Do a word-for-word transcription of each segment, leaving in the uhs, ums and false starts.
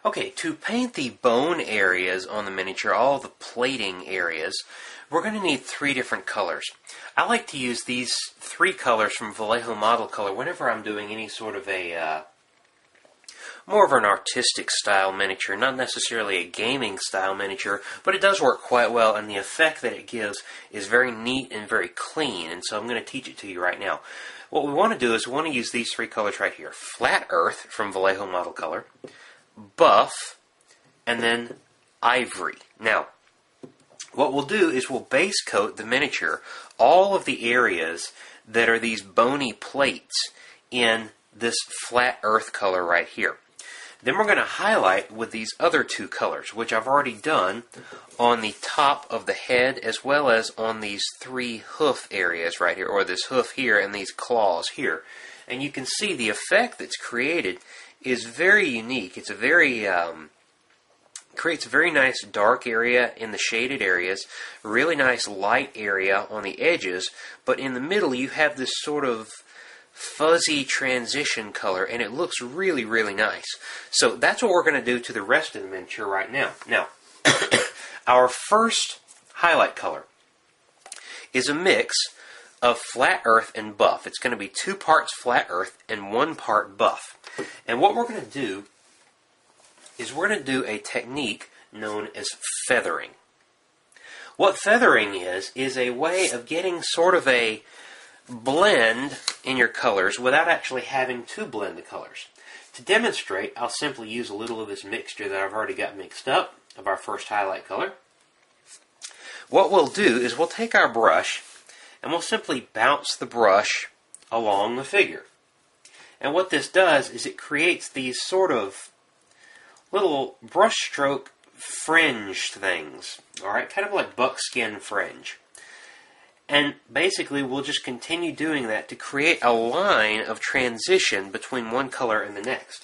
Okay, to paint the bone areas on the miniature, all the plating areas, we're going to need three different colors. I like to use these three colors from Vallejo Model Color whenever I'm doing any sort of a, uh, more of an artistic style miniature, not necessarily a gaming style miniature, but it does work quite well, and the effect that it gives is very neat and very clean, and so I'm going to teach it to you right now. What we want to do is we want to use these three colors right here. Flat Earth from Vallejo Model Color, Buff, and then Ivory. Now, what we'll do is we'll base coat the miniature, all of the areas that are these bony plates, in this flat earth color right here. Then we're going to highlight with these other two colors, which I've already done on the top of the head as well as on these three hoof areas right here, or this hoof here and these claws here. And you can see the effect that's created is very unique. It's a very, um, creates a very nice dark area in the shaded areas, really nice light area on the edges, but in the middle you have this sort of fuzzy transition color, and it looks really, really nice. So that's what we're going to do to the rest of the miniature right now. Now, our first highlight color is a mix of flat earth and buff. It's going to be two parts flat earth and one part buff. And what we're going to do is we're going to do a technique known as feathering. What feathering is, is a way of getting sort of a blend in your colors without actually having to blend the colors. To demonstrate, I'll simply use a little of this mixture that I've already got mixed up of our first highlight color. What we'll do is we'll take our brush and we'll simply bounce the brush along the figure. And what this does is it creates these sort of little brushstroke fringed things, alright, kind of like buckskin fringe. And basically we'll just continue doing that to create a line of transition between one color and the next.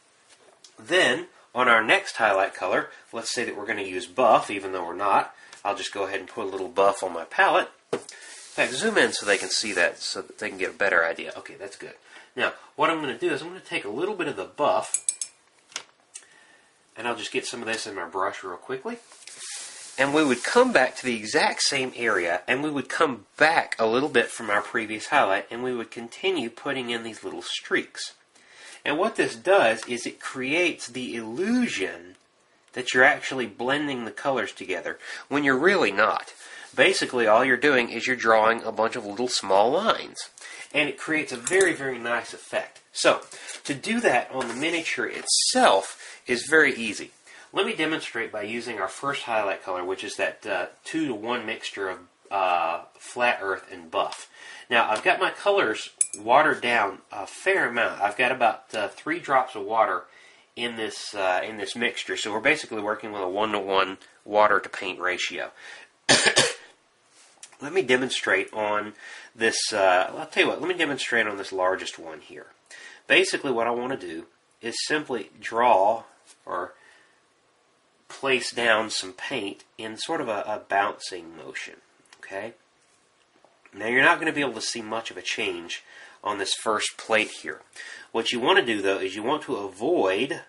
Then, on our next highlight color, let's say that we're going to use buff, even though we're not. I'll just go ahead and put a little buff on my palette. In fact, zoom in so they can see that, so that they can get a better idea. Okay, that's good. Now, what I'm going to do is I'm going to take a little bit of the buff, and I'll just get some of this in my brush real quickly. And we would come back to the exact same area, and we would come back a little bit from our previous highlight, and we would continue putting in these little streaks. And what this does is it creates the illusion that you're actually blending the colors together, when you're really not. Basically, all you're doing is you're drawing a bunch of little small lines. And it creates a very, very nice effect. So, to do that on the miniature itself is very easy. Let me demonstrate by using our first highlight color, which is that uh, two to one mixture of uh, flat earth and buff. Now, I've got my colors watered down a fair amount. I've got about uh, three drops of water in this uh, in this mixture, so we're basically working with a one to one water to paint ratio. Let me demonstrate on this. Uh, I'll tell you what. Let me demonstrate on this largest one here. Basically, what I want to do is simply draw or place down some paint in sort of a, a bouncing motion, okay? Now you're not going to be able to see much of a change on this first plate here. What you want to do though is you want to avoid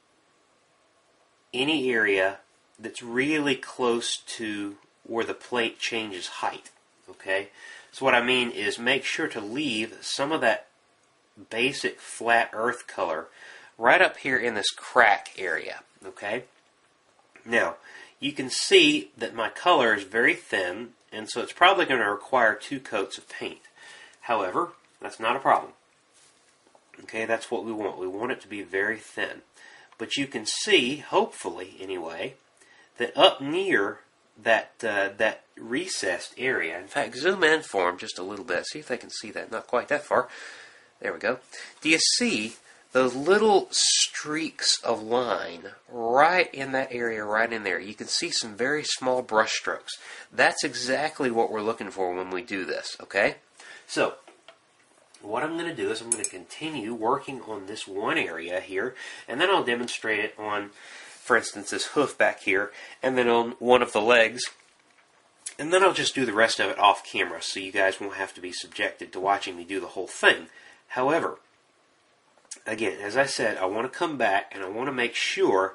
any area that's really close to where the plate changes height, okay? So what I mean is make sure to leave some of that basic flat earth color right up here in this crack area, okay? Now, you can see that my color is very thin, and so it's probably going to require two coats of paint. However, that's not a problem. Okay, that's what we want. We want it to be very thin. But you can see, hopefully anyway, that up near that uh, that recessed area, in fact, zoom in for them just a little bit. See if they can see that. Not quite that far. There we go. Do you see those little streaks of line right in that area, right in there? You can see some very small brush strokes. That's exactly what we're looking for when we do this, okay? So, what I'm going to do is I'm going to continue working on this one area here, and then I'll demonstrate it on, for instance, this hoof back here, and then on one of the legs, and then I'll just do the rest of it off camera, so you guys won't have to be subjected to watching me do the whole thing. However, again, as I said, I want to come back and I want to make sure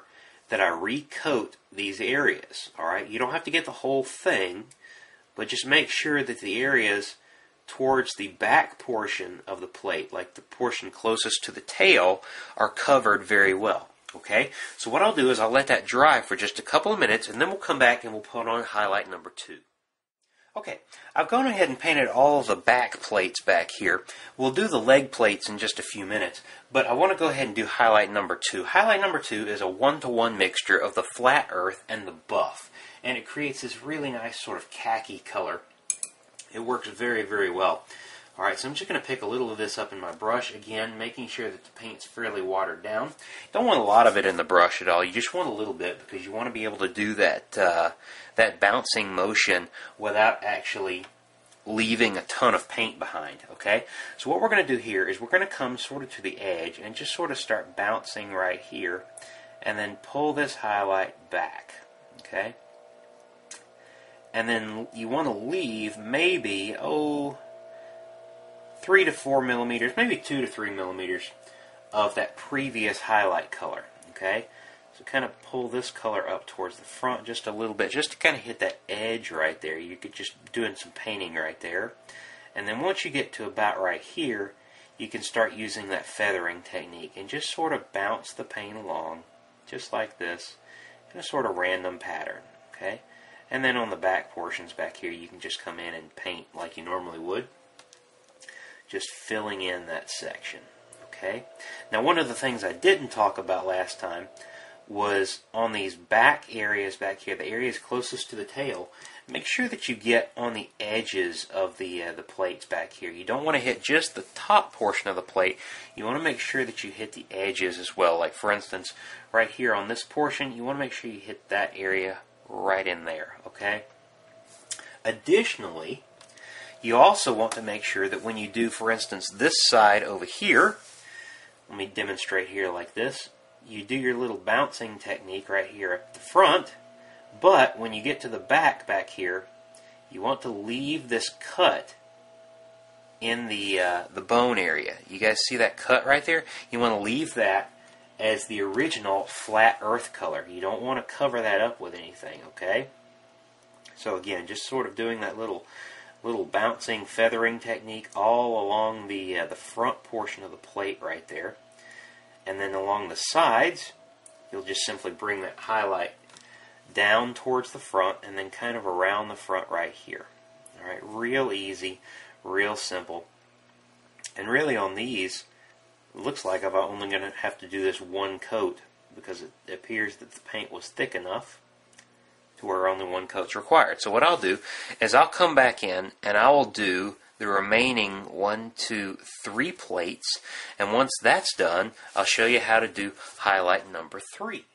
that I recoat these areas. Alright, you don't have to get the whole thing, but just make sure that the areas towards the back portion of the plate, like the portion closest to the tail, are covered very well. Okay, so what I'll do is I'll let that dry for just a couple of minutes, and then we'll come back and we'll put on highlight number two. Okay, I've gone ahead and painted all the back plates back here. We'll do the leg plates in just a few minutes, but I want to go ahead and do highlight number two. Highlight number two is a one-to-one mixture of the flat earth and the buff, and it creates this really nice sort of khaki color. It works very, very well. Alright, so I'm just going to pick a little of this up in my brush, again, making sure that the paint's fairly watered down. Don't want a lot of it in the brush at all, you just want a little bit because you want to be able to do that, uh, that bouncing motion without actually leaving a ton of paint behind, okay? So what we're going to do here is we're going to come sort of to the edge and just sort of start bouncing right here and then pull this highlight back, okay? And then you want to leave maybe, oh, three to four millimeters, maybe two to three millimeters of that previous highlight color, okay? So kind of pull this color up towards the front just a little bit, just to kind of hit that edge right there. You could just doing some painting right there. And then once you get to about right here, you can start using that feathering technique and just sort of bounce the paint along, just like this, in a sort of random pattern, okay? And then on the back portions back here, you can just come in and paint like you normally would, just filling in that section, okay? Now, one of the things I didn't talk about last time was on these back areas back here, the areas closest to the tail, make sure that you get on the edges of the, uh, the plates back here. You don't want to hit just the top portion of the plate. You want to make sure that you hit the edges as well. Like, for instance, right here on this portion, you want to make sure you hit that area right in there, okay? Additionally, you also want to make sure that when you do, for instance, this side over here, let me demonstrate here like this, you do your little bouncing technique right here at the front, but when you get to the back back here, you want to leave this cut in the, uh, the bone area. You guys see that cut right there? You want to leave that as the original flat earth color. You don't want to cover that up with anything, okay? So again, just sort of doing that little little bouncing feathering technique all along the uh, the front portion of the plate right there. And then along the sides, you'll just simply bring that highlight down towards the front and then kind of around the front right here. Alright, real easy, real simple. And really on these, it looks like I'm only going to have to do this one coat because it appears that the paint was thick enough to where only one coat's required. So what I'll do is I'll come back in and I will do the remaining one, two, three plates, and once that's done, I'll show you how to do highlight number three.